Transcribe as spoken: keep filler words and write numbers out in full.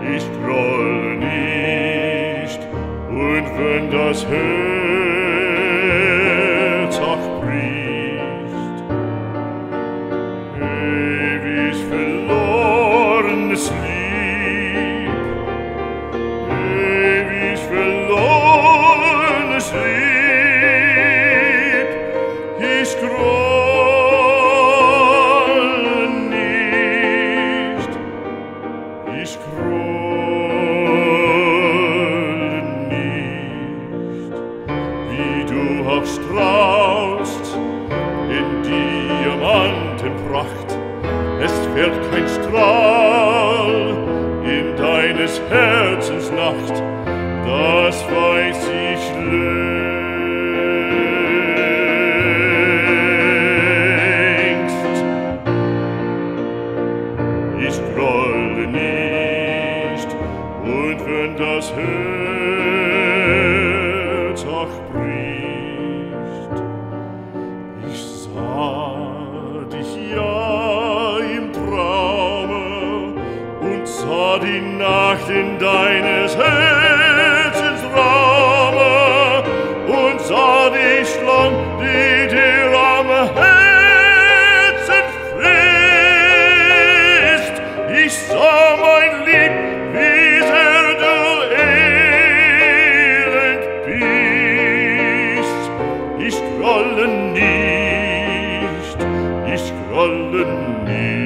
Ich grolle nicht, und wenn das Herz auch bricht, ewig verlorenes Lieb, ewig verlorenes Lieb, ich grolle nicht, ich grolle nicht, wie du auch strahlst in Diamantenpracht, es fällt kein Strahl in deines Herzens Nacht, das weiß ich längst. Ich grolle nicht, und wenn das Herz auch bricht, ich sah dich ja im Traume und sah die Nacht in deines Herzens Raume und sah dich lang, die dir am Herzen frisst. Ich sah mein Lieb, wie sehr du elend bist. Ich grolle nicht, ich grolle nicht.